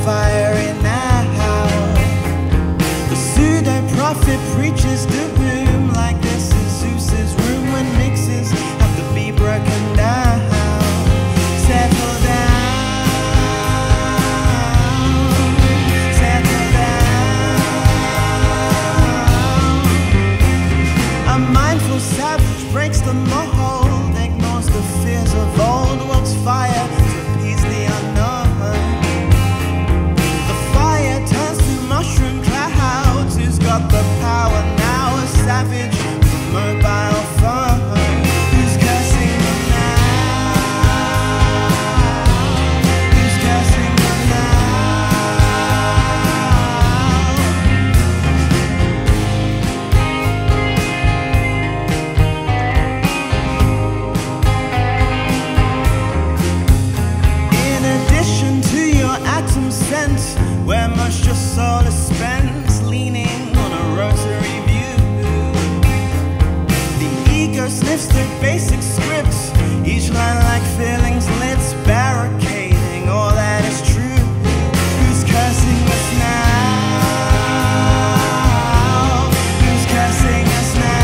fiery now. The pseudo-prophet preaches doom like this is Zeus's room when mixes have to be broken down. Settle down, settle down. A mindful savage breaks the mold, ignores the fears of old, world's fire to appease the unknown. The fire turns to mushroom clouds. Who's got the power now? A savage with a mobile phone. Who's cursing them now? Who's cursing them In addition to your atom sense, where most your soul is spent, leaning on a rosary view. The ego sniffs the basic scripts, each line like feelings lit, barricading all that is true. Who's cursing us now? Who's cursing us now?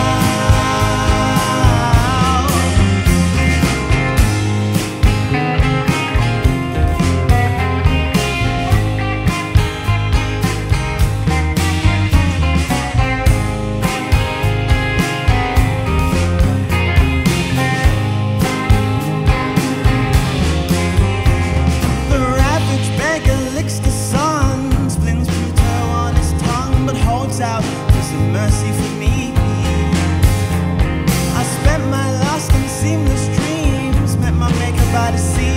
The ravaged beggar licks the sun, splins Pluto on his tongue, but holds out for some mercy for me. I spent my last in seamless dreams, met my maker by the sea.